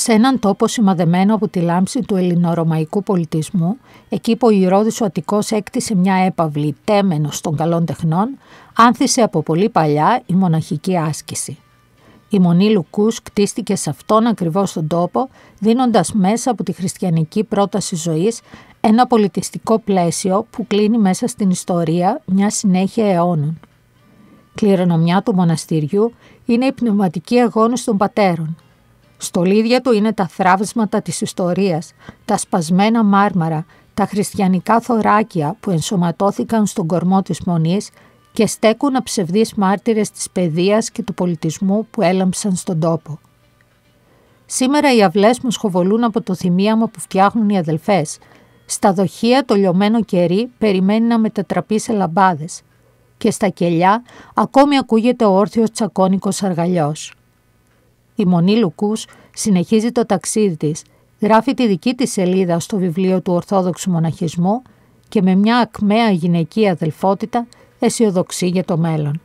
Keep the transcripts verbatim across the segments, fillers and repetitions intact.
Σε έναν τόπο σημαδεμένο από τη λάμψη του ελληνορωμαϊκού πολιτισμού, εκεί που ο Ηρώδης ο Αττικός έκτισε μια έπαυλη τέμενος των καλών τεχνών, άνθησε από πολύ παλιά η μοναχική άσκηση. Η Μονή Λουκούς κτίστηκε σε αυτόν ακριβώς τον τόπο, δίνοντας μέσα από τη χριστιανική πρόταση ζωής ένα πολιτιστικό πλαίσιο που κλείνει μέσα στην ιστορία μια συνέχεια αιώνων. Κληρονομιά του μοναστηριού είναι η πνευματική αγώνες των πατέρων. Στολίδια του είναι τα θραύσματα της ιστορίας, τα σπασμένα μάρμαρα, τα χριστιανικά θωράκια που ενσωματώθηκαν στον κορμό της Μονής και στέκουν αψευδείς μάρτυρες της παιδείας και του πολιτισμού που έλαμψαν στον τόπο. Σήμερα οι αυλές μου σχοβολούν από το θυμίαμα που φτιάχνουν οι αδελφές. Στα δοχεία το λιωμένο κερί περιμένει να μετατραπεί σε λαμπάδες και στα κελιά ακόμη ακούγεται ο όρθιος τσακώνικος αργαλιός. Η Μονή Λουκούς συνεχίζει το ταξίδι της, γράφει τη δική της σελίδα στο βιβλίο του Ορθόδοξου Μοναχισμού και με μια ακμαία γυναική αδελφότητα αισιοδοξεί για το μέλλον.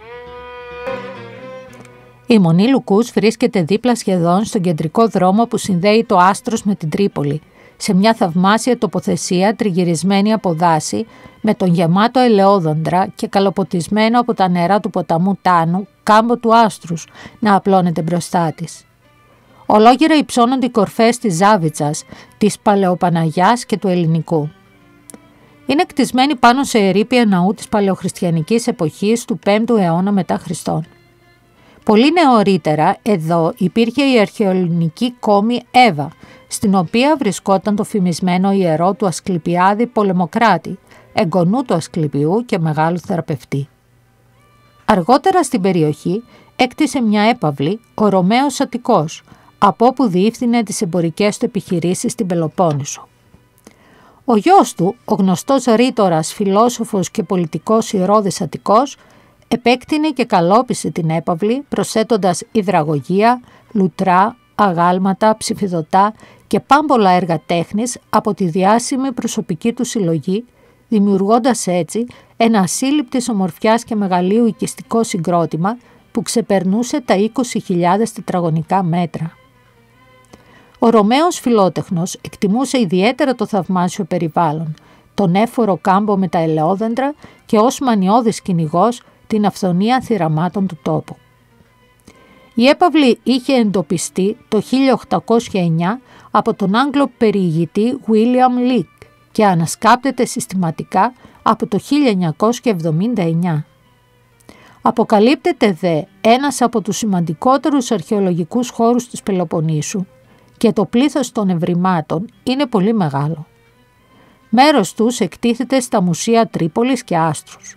Η Μονή Λουκούς βρίσκεται δίπλα σχεδόν στον κεντρικό δρόμο που συνδέει το Άστρος με την Τρίπολη, σε μια θαυμάσια τοποθεσία τριγυρισμένη από δάση, με τον γεμάτο ελαιόδοντρα και καλοποτισμένο από τα νερά του ποταμού Τάνου κάμπο του Άστρους να απλώνεται μπροστά της. Ολόγυρα υψώνονται οι κορφές της Ζάβιτσας, της Παλαιοπαναγιάς και του Ελληνικού. Είναι κτισμένη πάνω σε ερείπια ναού της παλαιοχριστιανικής εποχής του πέμπτου αιώνα μετά Χριστόν. Πολύ νεωρίτερα εδώ υπήρχε η αρχαιοελληνική κόμη Εύα, στην οποία βρισκόταν το φημισμένο ιερό του Ασκληπιάδη Πολεμοκράτη, εγγονού του Ασκληπιού και μεγάλου θεραπευτή. Αργότερα στην περιοχή έκτισε μια έπαυλη ο Ρωμαίος Αττικός, από όπου διεύθυνε τις εμπορικές του επιχειρήσεις στην Πελοπόννησο. Ο γιος του, ο γνωστός ρήτορας, φιλόσοφος και πολιτικός Ηρώδης Αττικός, επέκτηνε και καλόπισε την έπαυλη προσθέτοντας υδραγωγεία, λουτρά, αγάλματα, ψηφιδωτά και πάμπολα έργα τέχνης από τη διάσημη προσωπική του συλλογή, δημιουργώντας έτσι ένα ασύλληπτης ομορφιάς και μεγαλείου οικιστικό συγκρότημα που ξεπερνούσε τα είκοσι χιλιάδες τετραγωνικά μέτρα. Ο Ρωμαίος φιλότεχνος εκτιμούσε ιδιαίτερα το θαυμάσιο περιβάλλον, τον έφορο κάμπο με τα ελαιόδεντρα και ως μανιώδης κυνηγός την αυθονία θυραμάτων του τόπου. Η έπαυλη είχε εντοπιστεί το χίλια οκτακόσια εννιά από τον Άγγλο περιηγητή William Leake και ανασκάπτεται συστηματικά από το χίλια εννιακόσια εβδομήντα εννιά. Αποκαλύπτεται δε ένας από τους σημαντικότερους αρχαιολογικούς χώρους της Πελοποννήσου και το πλήθος των ευρημάτων είναι πολύ μεγάλο. Μέρος τους εκτίθεται στα μουσεία Τρίπολης και Άστρους.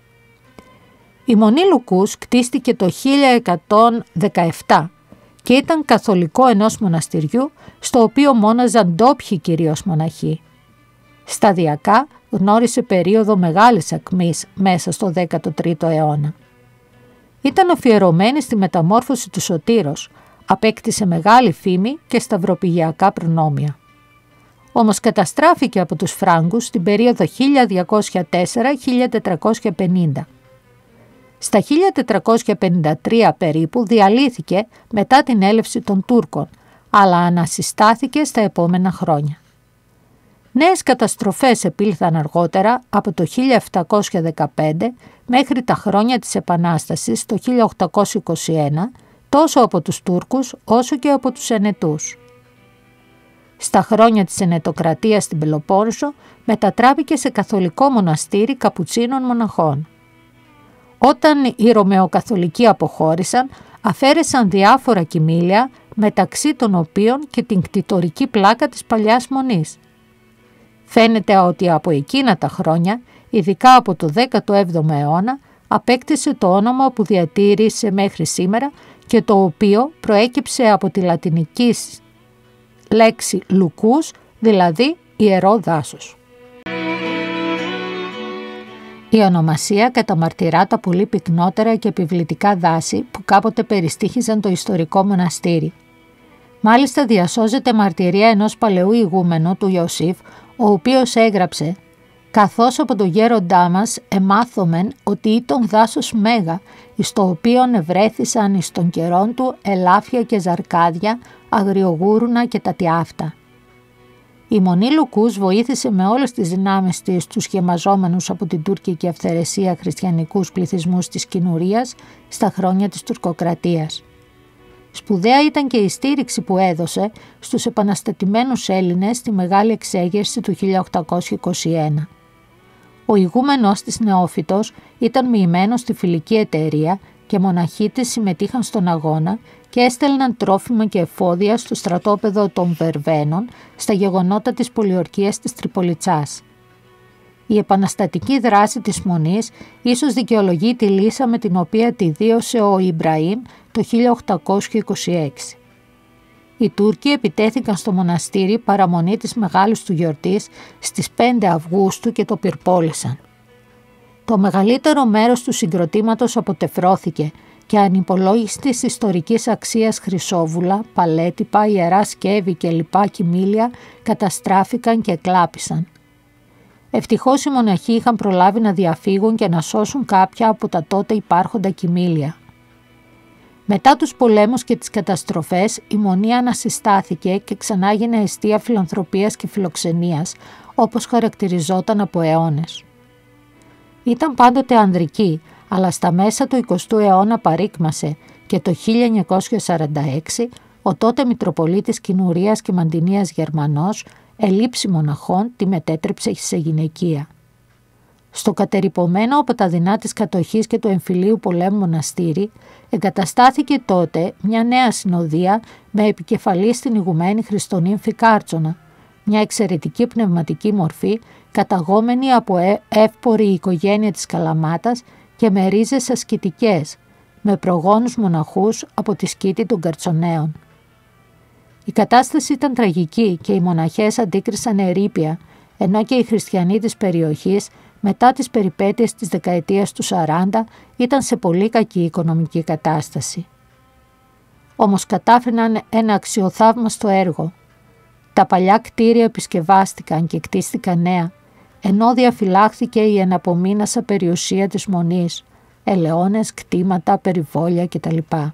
Η Μονή Λουκούς κτίστηκε το χίλια εκατόν δεκαεπτά και ήταν καθολικό ενός μοναστηριού στο οποίο μόναζαν ντόπιοι κυρίως μοναχοί. Σταδιακά γνώρισε περίοδο μεγάλης ακμής μέσα στο δέκατο τρίτο αιώνα. Ήταν αφιερωμένη στη μεταμόρφωση του Σωτήρος, απέκτησε μεγάλη φήμη και σταυροπηγειακά προνόμια. Όμως καταστράφηκε από τους Φράγκους στην περίοδο χίλια διακόσια τέσσερα με χίλια τετρακόσια πενήντα. Στα χίλια τετρακόσια πενήντα τρία περίπου διαλύθηκε μετά την έλευση των Τούρκων, αλλά ανασυστάθηκε στα επόμενα χρόνια. Νέες καταστροφές επήλθαν αργότερα από το χίλια επτακόσια δεκαπέντε μέχρι τα χρόνια της Επανάστασης το χίλια οκτακόσια είκοσι ένα, τόσο από τους Τούρκους όσο και από τους Ενετούς. Στα χρόνια της Ενετοκρατίας στην Πελοπόννησο μετατράπηκε σε καθολικό μοναστήρι καπουτσίνων μοναχών. Όταν οι Ρωμαιοκαθολικοί αποχώρησαν, αφαίρεσαν διάφορα κοιμήλια, μεταξύ των οποίων και την κτητορική πλάκα της Παλιάς Μονής. Φαίνεται ότι από εκείνα τα χρόνια, ειδικά από το δέκατο έβδομο αιώνα, απέκτησε το όνομα που διατήρησε μέχρι σήμερα και το οποίο προέκυψε από τη λατινική λέξη «λουκούς», δηλαδή «ιερό δάσος». Η ονομασία καταμαρτυρά τα πολύ πυκνότερα και επιβλητικά δάση που κάποτε περιστοίχιζαν το ιστορικό μοναστήρι. Μάλιστα διασώζεται μαρτυρία ενός παλαιού ηγούμενου του Ιωσήφ, ο οποίος έγραψε καθώς από το γέροντά μας εμάθομεν ότι ήταν δάσος μέγα, εις το οποίον ευρέθησαν εις των καιρών του ελάφια και ζαρκάδια, αγριογούρουνα και τα τιάφτα. Η Μονή Λουκούς βοήθησε με όλες τις δυνάμεις της τους σχεμαζόμενους από την τουρκική αυθαιρεσία χριστιανικούς πληθυσμούς της Κινουρίας στα χρόνια της τουρκοκρατίας. Σπουδαία ήταν και η στήριξη που έδωσε στους επαναστατημένους Έλληνες στη Μεγάλη Εξέγερση του χίλια οκτακόσια είκοσι ένα. Ο ηγούμενος της Νεόφυτος ήταν μοιημένος στη φιλική εταιρεία και μοναχοί της συμμετείχαν στον αγώνα και έστελναν τρόφιμα και εφόδια στο στρατόπεδο των Βερβαίνων στα γεγονότα της πολιορκίας της Τριπολιτσάς. Η επαναστατική δράση της Μονής ίσως δικαιολογεί τη λύσα με την οποία τη δίωσε ο Ιμπραήμ το χίλια οκτακόσια είκοσι έξι. Οι Τούρκοι επιτέθηκαν στο μοναστήρι παραμονή της μεγάλης του γιορτής στις πέντε Αυγούστου και το πυρπόλησαν. Το μεγαλύτερο μέρος του συγκροτήματος αποτεφρώθηκε και ανυπολόγιστης ιστορικής αξίας χρυσόβουλα, παλέτυπα, ιερά σκεύη και λοιπά κοιμήλια καταστράφηκαν και κλάπησαν. Ευτυχώς οι μοναχοί είχαν προλάβει να διαφύγουν και να σώσουν κάποια από τα τότε υπάρχοντα κοιμήλια. Μετά τους πολέμους και τις καταστροφές, η Μονή ανασυστάθηκε και ξανά έγινε εστία φιλανθρωπίας και φιλοξενίας, όπως χαρακτηριζόταν από αιώνες. Ήταν πάντοτε ανδρική, αλλά στα μέσα του εικοστού αιώνα παρήκμασε και το χίλια εννιακόσια σαράντα έξι ο τότε Μητροπολίτης Κινουρίας και Μαντινίας Γερμανός, ελήψη μοναχών, τη μετέτρεψε σε γυναικεία. Στο κατερυπωμένο από τα δεινά της κατοχής και του εμφυλίου πολέμου μοναστήρι, εγκαταστάθηκε τότε μια νέα συνοδεία με επικεφαλή στην ηγουμένη Χριστονή Φικάρτσονα, μια εξαιρετική πνευματική μορφή καταγόμενη από εύπορη οικογένεια της Καλαμάτας και με ρίζες ασκητικές, με προγόνους μοναχούς από τη σκήτη των Καρτσονέων. Η κατάσταση ήταν τραγική και οι μοναχές αντίκρισαν ερείπια, ενώ και οι χριστιανοί της περιοχής μετά τις περιπέτειες της δεκαετίας του σαράντα ήταν σε πολύ κακή οικονομική κατάσταση. Όμως κατάφεραν ένα αξιοθαύμαστο έργο. Τα παλιά κτίρια επισκευάστηκαν και κτίστηκαν νέα, ενώ διαφυλάχθηκε η εναπομείνασα περιουσία της Μονής, ελαιώνες, κτήματα, περιβόλια κτλ.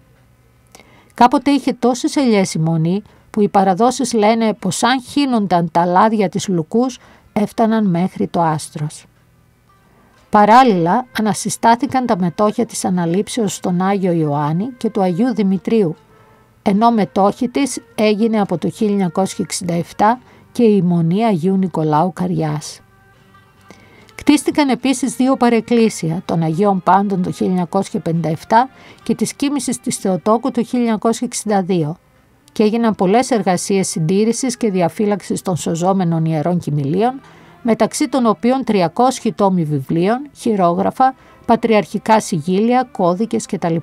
Κάποτε είχε τόσες ελιές η Μονή που οι παραδόσεις λένε πως αν χύνονταν τα λάδια της Λουκούς έφταναν μέχρι το άστρος. Παράλληλα ανασυστάθηκαν τα μετόχια της αναλήψεως στον Άγιο Ιωάννη και του Αγίου Δημητρίου, ενώ μετόχη της έγινε από το χίλια εννιακόσια εξήντα επτά και η Μονή Αγίου Νικολάου Καριάς. Κτίστηκαν επίσης δύο παρεκκλήσια, των Αγίων Πάντων το χίλια εννιακόσια πενήντα επτά και της Κοίμησης της Θεοτόκου το χίλια εννιακόσια εξήντα δύο και έγιναν πολλές εργασίες συντήρησης και διαφύλαξης των σωζόμενων ιερών κοιμηλίων, μεταξύ των οποίων τριακόσιοι τόμοι βιβλίων, χειρόγραφα, πατριαρχικά συγγύλια, κώδικες κτλ.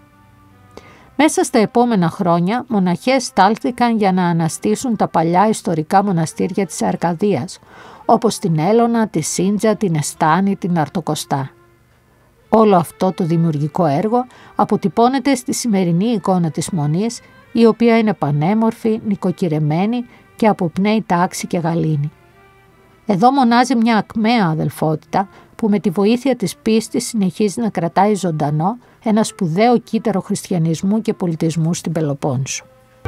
Μέσα στα επόμενα χρόνια, μοναχές στάλθηκαν για να αναστήσουν τα παλιά ιστορικά μοναστήρια της Αρκαδίας, όπως την Έλωνα, τη Σύντζα, την Εστάνη, την Αρτοκοστά. Όλο αυτό το δημιουργικό έργο αποτυπώνεται στη σημερινή εικόνα της Μονής, η οποία είναι πανέμορφη, νοικοκυρεμένη και αποπνέει τάξη και γαλήνη. Εδώ μονάζει μια ακμαία αδελφότητα που με τη βοήθεια της πίστης συνεχίζει να κρατάει ζωντανό ένα σπουδαίο κύτταρο χριστιανισμού και πολιτισμού στην Πελοπόννησο.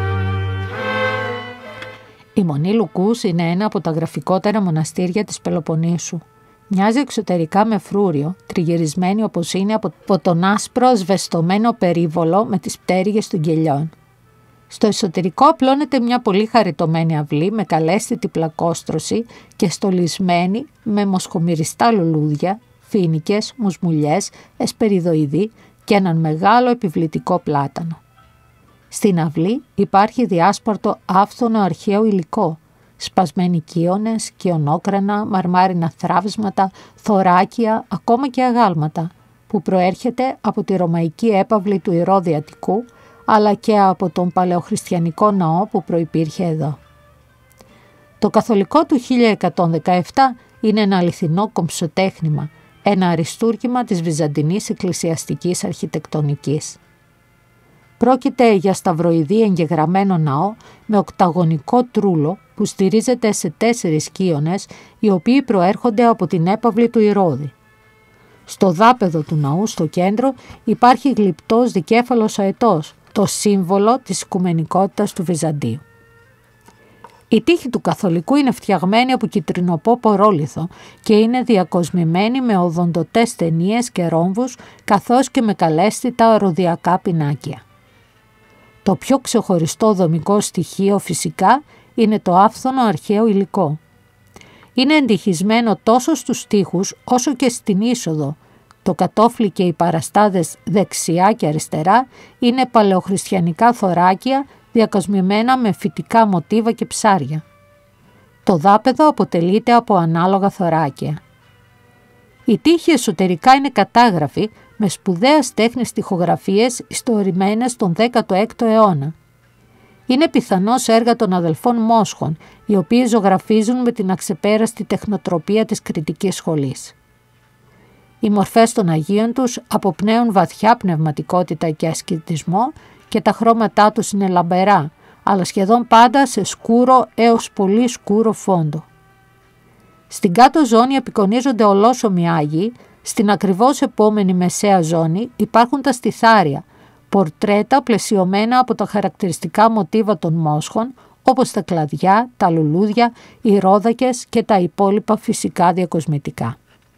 Η Μονή Λουκούς είναι ένα από τα γραφικότερα μοναστήρια της Πελοποννήσου. Μοιάζει εξωτερικά με φρούριο, τριγυρισμένη όπως είναι από τον άσπρο σβεστομένο περίβολο με τις πτέρυγες των κελιών. Στο εσωτερικό απλώνεται μια πολύ χαριτωμένη αυλή με καλέσθητη πλακόστρωση και στολισμένη με μοσχομυριστά λουλούδια, φοίνικες, μουσμουλιές, εσπεριδοειδή και έναν μεγάλο επιβλητικό πλάτανο. Στην αυλή υπάρχει διάσπαρτο άφθονο αρχαίο υλικό, σπασμένοι κύονες, κυονόκρανα, μαρμάρινα θράβσματα, θωράκια, ακόμα και αγάλματα, που προέρχεται από τη ρωμαϊκή έπαυλη του Ηρώδη Αττικού, αλλά και από τον παλαιοχριστιανικό ναό που προϋπήρχε εδώ. Το καθολικό του χίλια εκατόν δεκαεπτά είναι ένα αληθινό κομψοτέχνημα, ένα αριστούργημα της βυζαντινής εκκλησιαστικής αρχιτεκτονικής. Πρόκειται για σταυροειδή εγγεγραμμένο ναό με οκταγωνικό τρούλο που στηρίζεται σε τέσσερις κύονες, οι οποίοι προέρχονται από την έπαυλη του Ηρώδη. Στο δάπεδο του ναού στο κέντρο υπάρχει γλυπτός δικέφαλος αετός, το σύμβολο της οικουμενικότητας του Βυζαντίου. Η τείχη του καθολικού είναι φτιαγμένη από κιτρινοπό πορόλιθο και είναι διακοσμημένη με οδοντωτές ταινίες και ρόμβους, καθώς και με καλέσθητα ροδιακά πινάκια. Το πιο ξεχωριστό δομικό στοιχείο φυσικά είναι το άφθονο αρχαίο υλικό. Είναι εντυχισμένο τόσο στους τοίχους όσο και στην είσοδο. Το κατόφλι και οι παραστάδες δεξιά και αριστερά είναι παλαιοχριστιανικά θωράκια διακοσμημένα με φυτικά μοτίβα και ψάρια. Το δάπεδο αποτελείται από ανάλογα θωράκια. Οι τοίχοι εσωτερικά είναι κατάγραφοι με σπουδαίας τέχνης τοιχογραφίες ιστορημένες τον δέκατο έκτο αιώνα. Είναι πιθανώς έργα των αδελφών Μόσχων, οι οποίοι ζωγραφίζουν με την αξεπέραστη τεχνοτροπία της κριτικής σχολής. Οι μορφές των Αγίων τους αποπνέουν βαθιά πνευματικότητα και ασκητισμό και τα χρώματά τους είναι λαμπερά, αλλά σχεδόν πάντα σε σκούρο έως πολύ σκούρο φόντο. Στην κάτω ζώνη απεικονίζονται ολόσωμοι Άγιοι, στην ακριβώς επόμενη μεσαία ζώνη υπάρχουν τα στιθάρια, πορτρέτα πλαισιωμένα από τα χαρακτηριστικά μοτίβα των Μόσχων, όπως τα κλαδιά, τα λουλούδια, οι ρόδακες και τα υπόλοιπα φυσικά διακοσμητικά.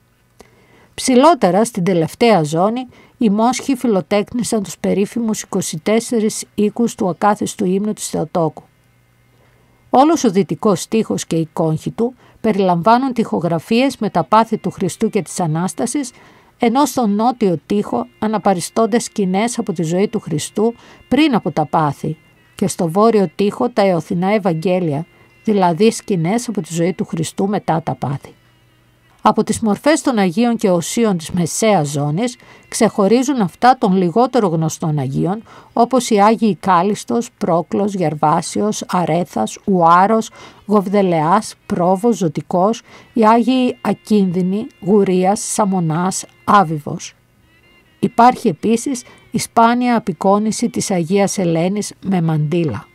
Ψηλότερα, στην τελευταία ζώνη, οι Μόσχοι φιλοτέκνησαν τους περίφημους είκοσι τέσσερις οίκους του ακάθιστου ύμνου της Θεοτόκου. Όλος ο δυτικός τοίχος και η κόγχη του περιλαμβάνουν τοιχογραφίες με τα πάθη του Χριστού και της Ανάστασης, ενώ στον νότιο τοίχο αναπαριστώνται σκηνές από τη ζωή του Χριστού πριν από τα πάθη και στο βόρειο τοίχο τα εωθινά Ευαγγέλια, δηλαδή σκηνές από τη ζωή του Χριστού μετά τα πάθη. Από τις μορφές των Αγίων και Οσίων της μεσαίας ζώνης ξεχωρίζουν αυτά των λιγότερο γνωστών Αγίων, όπως οι Άγιοι Κάλιστος, Πρόκλος, Γερβάσιος, Αρέθας, Ουάρος, Γοβδελεάς, Πρόβος, Ζωτικός, οι Άγιοι Ακίνδυνοι, Γουρίας, Σαμονάς, Άβυβος. Υπάρχει επίσης η σπάνια απεικόνηση της Αγίας Ελένης με μαντήλα.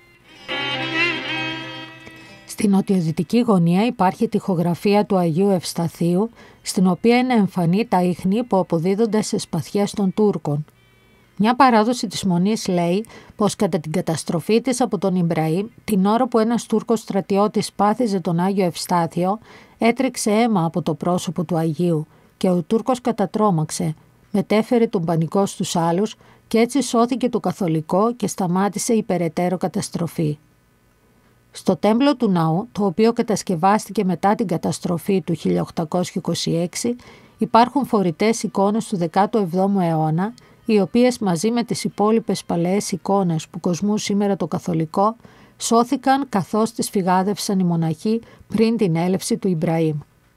Στην νοτιοδυτική γωνία υπάρχει τοιχογραφία του Αγίου Ευσταθίου, στην οποία είναι εμφανή τα ίχνη που αποδίδονται σε σπαθιές των Τούρκων. Μια παράδοση της Μονής λέει πως κατά την καταστροφή της από τον Ιμπραήμ, την ώρα που ένας Τούρκος στρατιώτης πάθιζε τον Άγιο Ευστάθιο, έτρεξε αίμα από το πρόσωπο του Αγίου και ο Τούρκος κατατρόμαξε, μετέφερε τον πανικό στους άλλους και έτσι σώθηκε το καθολικό και σταμάτησε η περαιτέρω καταστροφή. Στο τέμπλο του ναού, το οποίο κατασκευάστηκε μετά την καταστροφή του χίλια οκτακόσια είκοσι έξι, υπάρχουν φορητές εικόνες του δέκατου εβδόμου αιώνα, οι οποίες μαζί με τις υπόλοιπες παλαιές εικόνες που κοσμούν σήμερα το καθολικό, σώθηκαν καθώς τις φυγάδευσαν οι μοναχοί πριν την έλευση του Ιμπραήμ.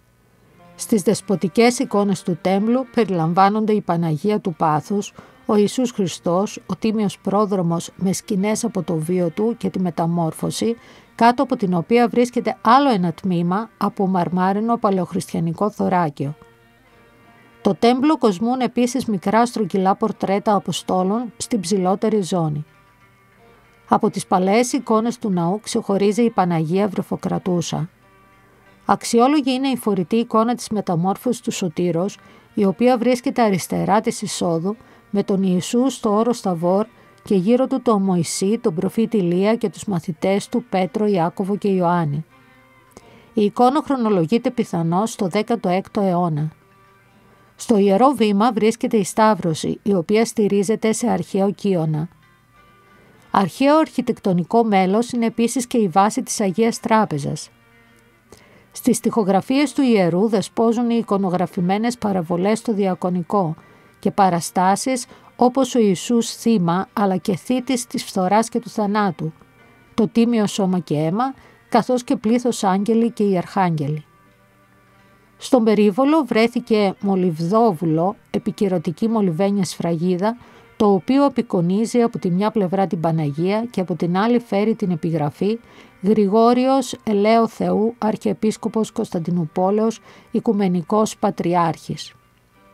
Στις δεσποτικές εικόνες του τέμπλου περιλαμβάνονται η Παναγία του Πάθους, ο Ιησούς Χριστός, ο Τίμιος Πρόδρομος με σκηνές από το βίο του και τη μεταμόρφωση, κάτω από την οποία βρίσκεται άλλο ένα τμήμα από μαρμάρινο παλαιοχριστιανικό θωράκιο. Το τέμπλο κοσμούν επίσης μικρά στρογγυλά πορτρέτα Αποστόλων στην ψηλότερη ζώνη. Από τις παλαιές εικόνες του ναού ξεχωρίζει η Παναγία Βρεφοκρατούσα. Αξιόλογη είναι η φορητή εικόνα της μεταμόρφωσης του Σωτήρος, η οποία βρίσκεται αριστερά της εισόδου, με τον Ιησού στο όρος Σταβόρ και γύρω του τον Μωυσή, τον προφήτη Ηλία και τους μαθητές του Πέτρο, Ιάκωβο και Ιωάννη. Η εικόνα χρονολογείται πιθανώς στο δέκατο έκτο αιώνα. Στο Ιερό Βήμα βρίσκεται η Σταύρωση, η οποία στηρίζεται σε αρχαίο κύωνα. Αρχαίο αρχιτεκτονικό μέλος είναι επίσης και η βάση της Αγίας Τράπεζας. Στις τοιχογραφίες του ιερού δεσπόζουν οι εικονογραφημένες παραβολές στο διακονικό και παραστάσεις όπως ο Ιησούς θύμα αλλά και θήτης της φθοράς και του θανάτου, το τίμιο σώμα και αίμα, καθώς και πλήθος άγγελοι και οι αρχάγγελοι. Στον περίβολο βρέθηκε μολυβδόβουλο, επικυρωτική μολυβένια σφραγίδα, το οποίο απεικονίζει από τη μια πλευρά την Παναγία και από την άλλη φέρει την επιγραφή Γρηγόριος Ελαίο Θεού, Αρχιεπίσκοπος Κωνσταντινούπολεως, Οικουμενικός Πατριάρχης.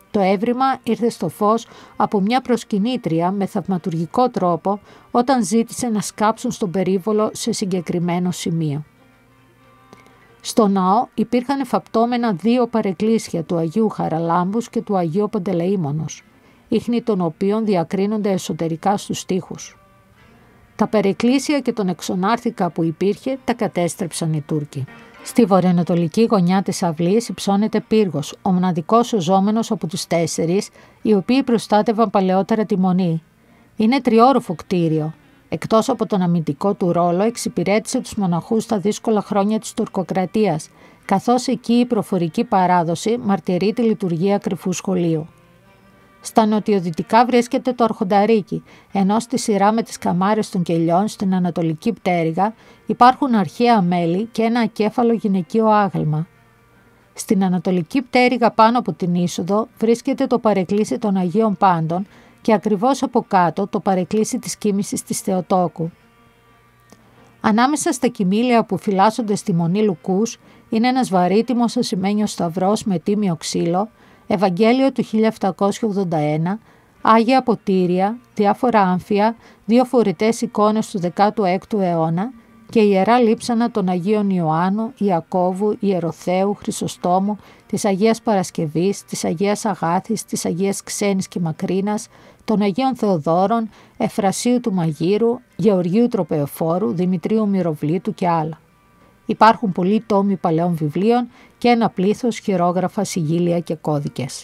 Το έβριμα ήρθε στο φως από μια προσκυνήτρια με θαυματουργικό τρόπο όταν ζήτησε να σκάψουν στον περίβολο σε συγκεκριμένο σημείο. Στο ναό υπήρχαν εφαπτώμενα δύο παρεκκλήσια του Αγίου Χαραλάμπους και του Αγίου Παντελεήμονος, ίχνη των οποίων διακρίνονται εσωτερικά στους τοίχους. Τα παρεκκλήσια και τον εξονάρθηκα που υπήρχε τα κατέστρεψαν οι Τούρκοι. Στη βορειοανατολική γωνιά της αυλής υψώνεται πύργος, ο μοναδικός σωζόμενος από τους τέσσερις, οι οποίοι προστάτευαν παλαιότερα τη Μονή. Είναι τριόροφο κτίριο. Εκτός από τον αμυντικό του ρόλο, εξυπηρέτησε τους μοναχούς στα δύσκολα χρόνια της τουρκοκρατίας, καθώς εκεί η προφορική παράδοση μαρτυρεί τη λειτουργία κρυφού σχολείου. Στα νοτιοδυτικά βρίσκεται το Αρχονταρίκι, ενώ στη σειρά με τις καμάρες των κελιών στην ανατολική πτέρυγα υπάρχουν αρχαία μέλη και ένα ακέφαλο γυναικείο άγαλμα. Στην ανατολική πτέρυγα πάνω από την είσοδο βρίσκεται το παρεκκλήσι των Αγίων Πάντων και ακριβώς από κάτω το παρεκκλήσι της Κοίμησης της Θεοτόκου. Ανάμεσα στα κοιμήλια που φυλάσσονται στη Μονή Λουκούς είναι ένας βαρύτιμος ασημένιος σταυρός με τίμιο ξύλο, Ευαγγέλιο του χίλια επτακόσια ογδόντα ένα, Άγια ποτήρια, διάφορα άμφια, δύο φορητές εικόνες του δέκατου έκτου αιώνα και ιερά λείψανα των Αγίων Ιωάννου, Ιακώβου, Ιεροθέου, Χρυσοστόμου, της Αγίας Παρασκευής, της Αγίας Αγάθης, της Αγίας Ξένης και Μακρίνας, των Αγίων Θεοδόρων, Εφρασίου του Μαγείρου, Γεωργίου Τροπεοφόρου, Δημητρίου Μυροβλήτου και άλλα. Υπάρχουν πολλοί τόμοι παλαιών βιβλίων και ένα πλήθος χειρόγραφα, συγγήλια και κώδικες.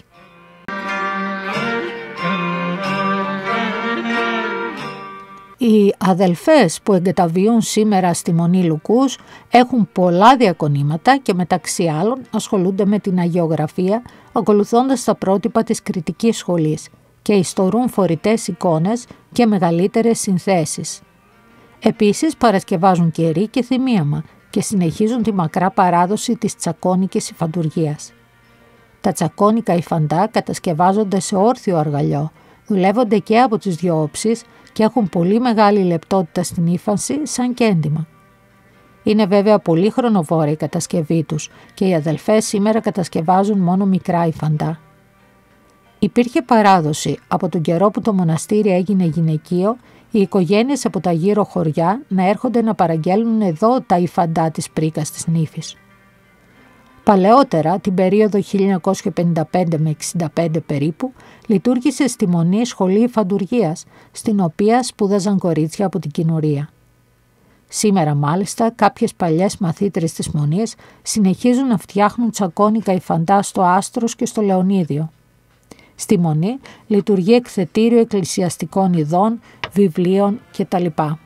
Οι αδελφές που εγκαταβιούν σήμερα στη Μονή Λουκούς έχουν πολλά διακονήματα και μεταξύ άλλων ασχολούνται με την αγιογραφία ακολουθώντας τα πρότυπα της κριτικής σχολής και ιστορούν φορητές εικόνες και μεγαλύτερες συνθέσεις. Επίσης παρασκευάζουν κερί και θυμίαμα και συνεχίζουν τη μακρά παράδοση της τσακώνικης υφαντουργίας. Τα τσακώνικα υφαντά κατασκευάζονται σε όρθιο αργαλιό, δουλεύονται και από τις δυο όψεις και έχουν πολύ μεγάλη λεπτότητα στην ύφανση σαν και έντυμα. Είναι βέβαια πολύ χρονοβόρα η κατασκευή τους και οι αδελφές σήμερα κατασκευάζουν μόνο μικρά υφαντά. Υπήρχε παράδοση από τον καιρό που το μοναστήρι έγινε γυναικείο, οι οικογένειες από τα γύρω χωριά να έρχονται να παραγγέλνουν εδώ τα υφαντά της πρίκας της νύφης. Παλαιότερα, την περίοδο χίλια εννιακόσια πενήντα πέντε με εξήντα πέντε περίπου, λειτουργήσε στη Μονή σχολή υφαντουργίας, στην οποία σπούδαζαν κορίτσια από την κοινορία. Σήμερα μάλιστα κάποιες παλιές μαθήτρες της Μονής συνεχίζουν να φτιάχνουν τσακώνικα υφαντά στο Άστρος και στο Λεωνίδιο. Στη Μονή λειτουργεί εκθετήριο εκκλησιαστικών ειδών, βιβλίων κτλ.